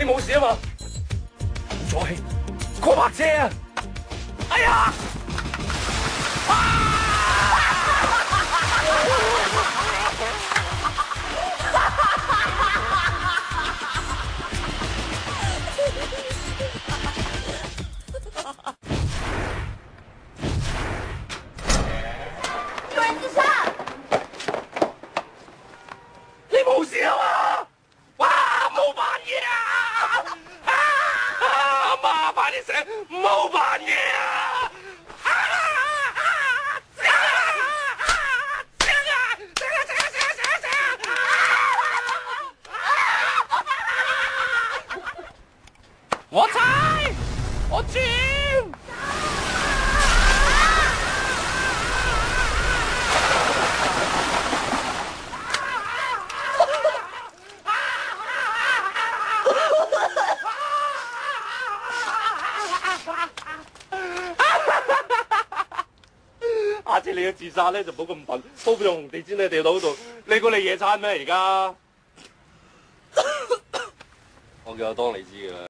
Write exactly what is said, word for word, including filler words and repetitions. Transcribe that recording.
你冇事啊嘛？好彩，過白車啊！哎呀！ 有人自殺！ 你冇事啊嘛？哇！冇扮嘢啊！啊！媽，快啲醒，唔好扮嘢啊！啊！醒啊！醒啊！醒啊！醒啊！醒啊！醒啊！醒啊！我猜，我轉。下次你嘅自殺咧就冇咁笨，鋪咗紅地氈喺地度度，你估你野餐咩而家？我叫阿當你知㗎啦。